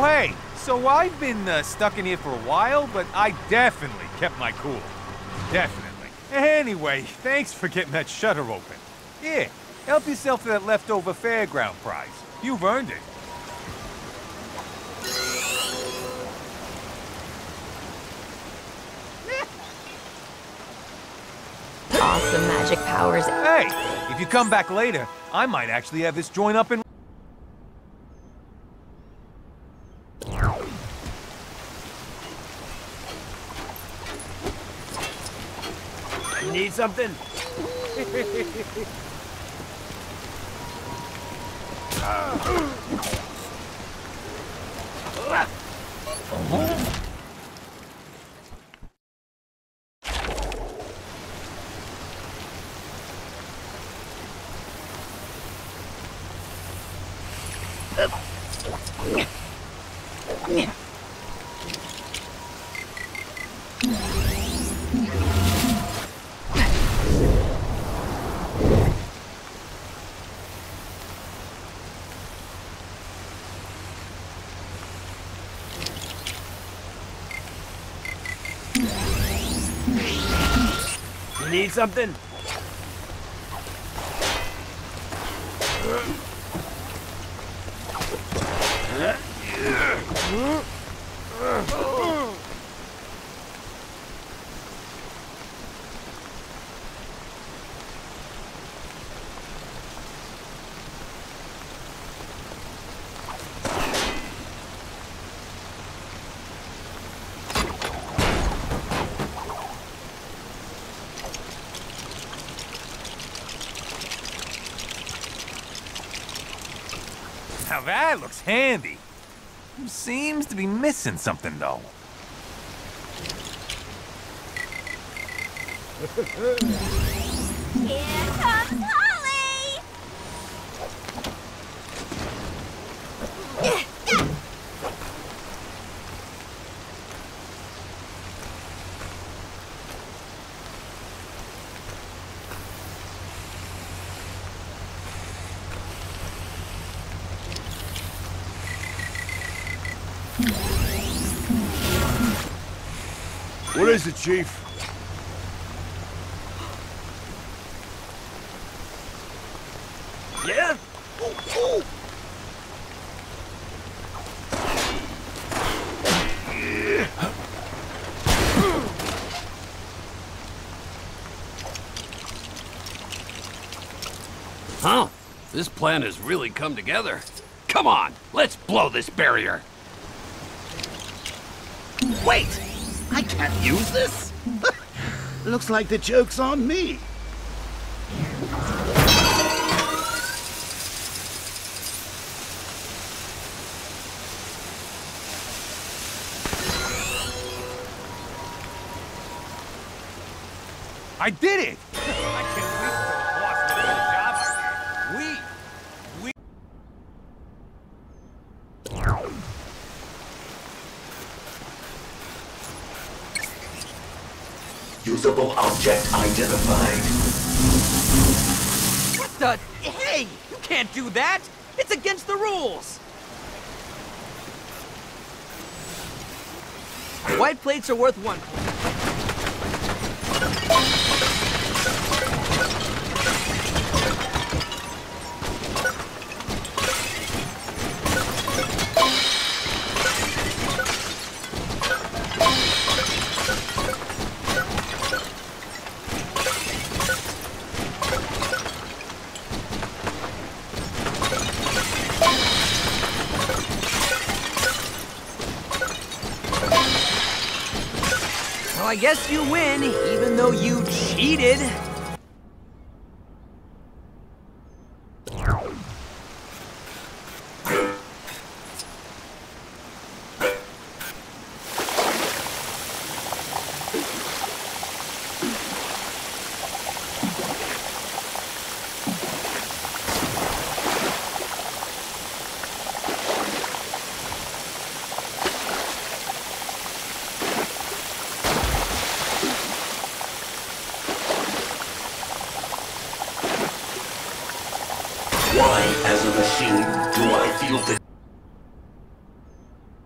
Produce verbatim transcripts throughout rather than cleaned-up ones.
Oh, hey, so I've been uh, stuck in here for a while, but I definitely kept my cool. Definitely. Anyway, thanks for getting that shutter open. Here, help yourself to that leftover fairground prize. You've earned it. Awesome magic powers. Hey, if you come back later, I might actually have this joint up and... You need something? You need something? Now that looks handy. Seems to be missing something, though. Here comes Holly! What is it, Chief? Yeah? Oh, Huh? This plan has really come together. Come on, let's blow this barrier. Wait! I can't use this? Looks like the joke's on me. I did it! I can't wait for the boss to do the job I did. We... we... Usable object identified. What the? Hey! You can't do that! It's against the rules! White plates are worth one point. Well, I guess you win, even though you cheated. Why, as a machine, do I feel the...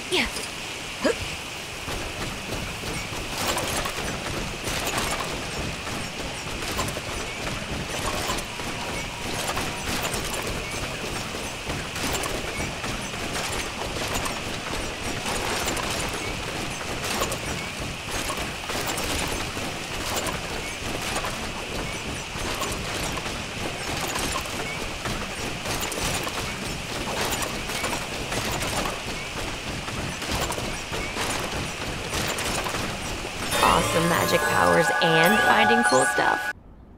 Awesome magic powers and finding cool stuff.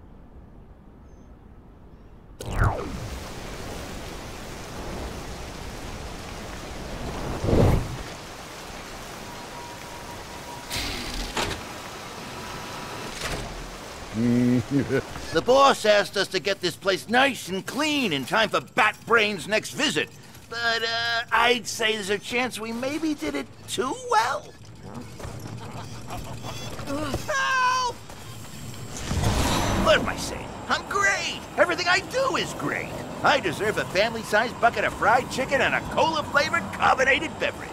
The boss asked us to get this place nice and clean in time for Bat Brain's next visit. But, uh, I'd say there's a chance we maybe did it too well. Help! What am I saying? I'm great! Everything I do is great! I deserve a family-sized bucket of fried chicken and a cola-flavored carbonated beverage.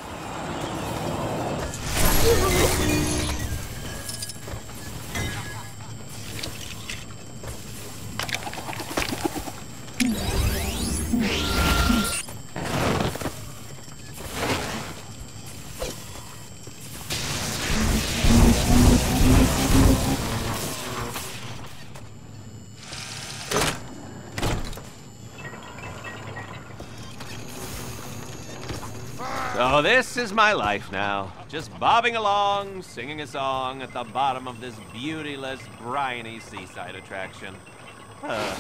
So this is my life now. Just bobbing along, singing a song at the bottom of this beautyless, briny seaside attraction. Uh.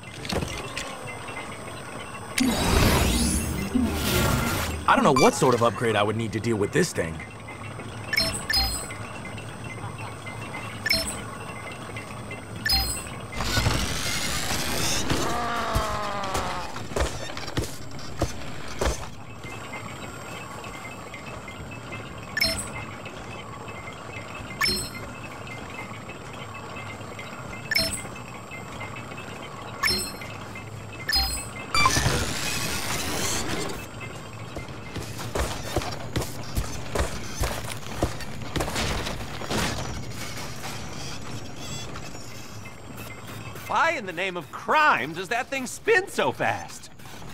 I don't know what sort of upgrade I would need to deal with this thing. Why in the name of crime does that thing spin so fast?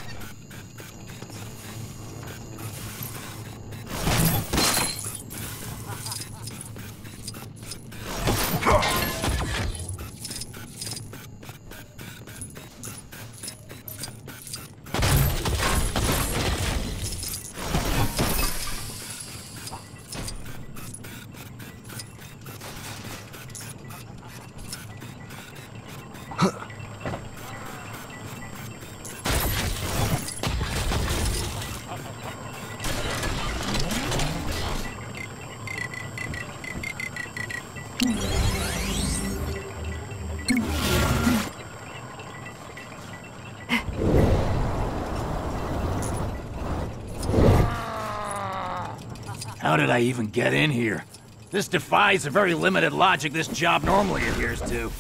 How did I even get in here? This defies the very limited logic this job normally adheres to.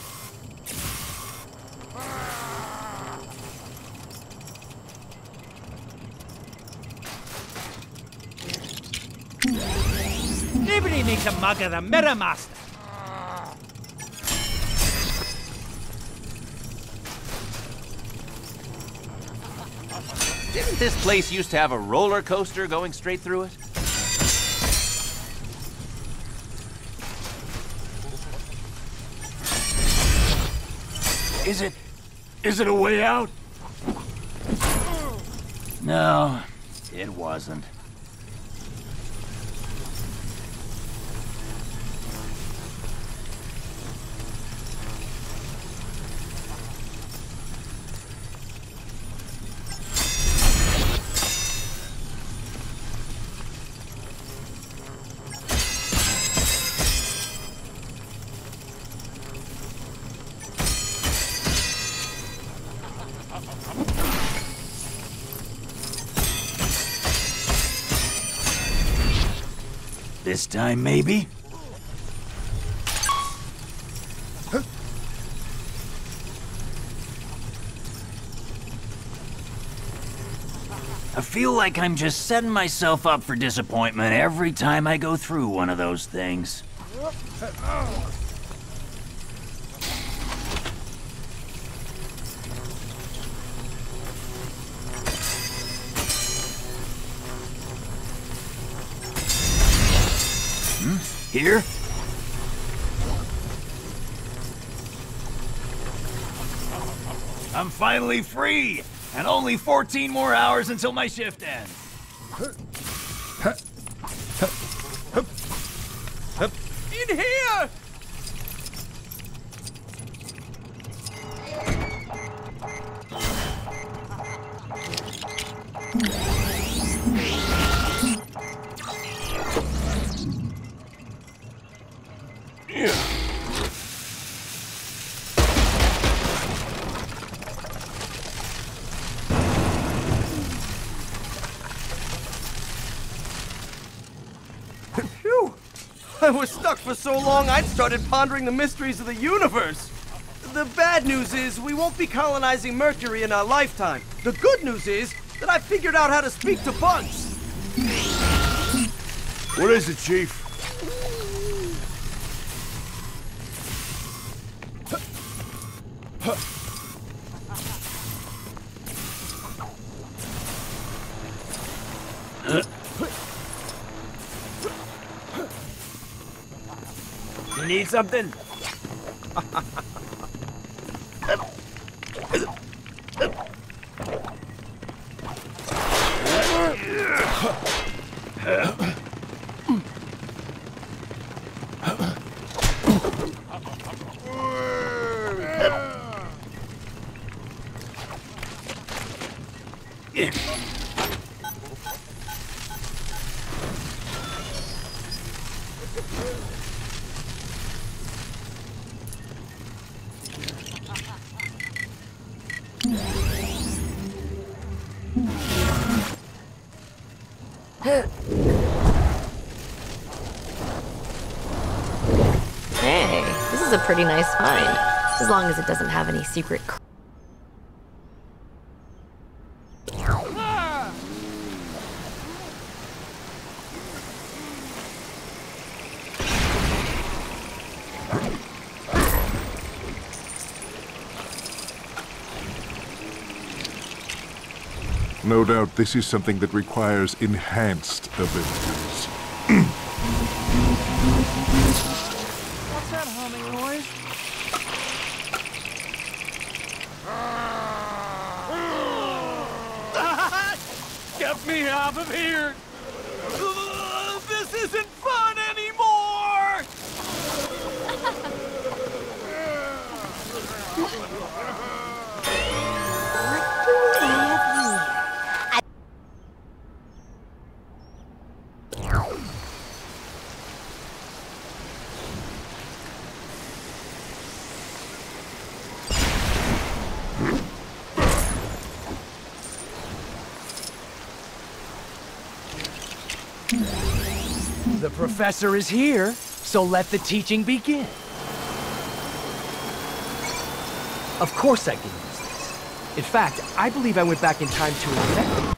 Nobody makes a mug of the Mirror Master. Didn't this place used to have a roller coaster going straight through it? Is it... is it a way out? No, it wasn't. This time, maybe? A feel like I'm just setting myself up for disappointment every time I go through one of those things. Hmm? Here? I'm finally free! And only fourteen more hours until my shift ends. In here! I was stuck for so long, I'd started pondering the mysteries of the universe. The bad news is we won't be colonizing Mercury in our lifetime. The good news is that I figured out how to speak to bugs. What is it, Chief? You need something? Hey, this is a pretty nice find. As long as it doesn't have any secret cr- No doubt this is something that requires enhanced abilities. What's that humming noise? Get me out of here! This isn't fun anymore! The professor is here, so let the teaching begin. Of course I can use this. In fact, I believe I went back in time to invent it.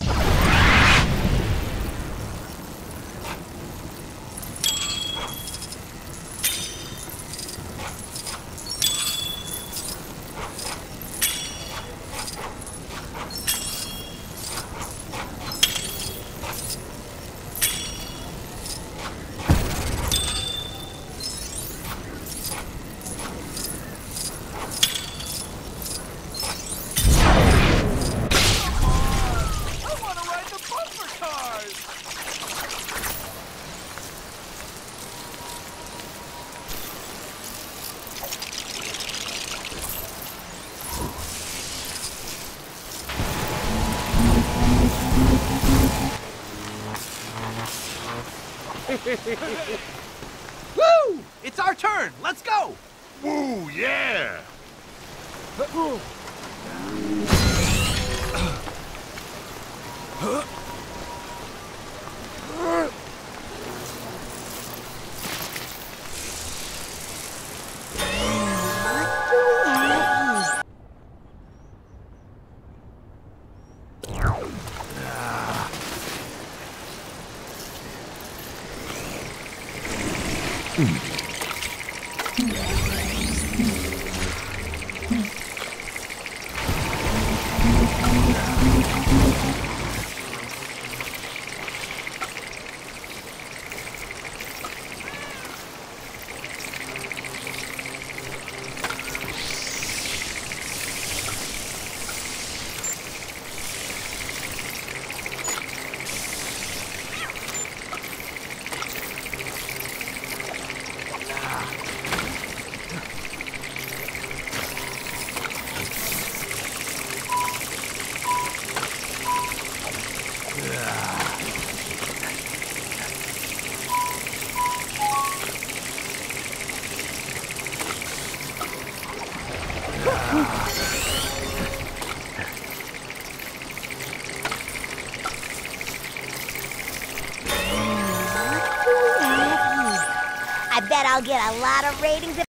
Woo! It's our turn! Let's go! Woo, yeah! I bet I'll get a lot of ratings if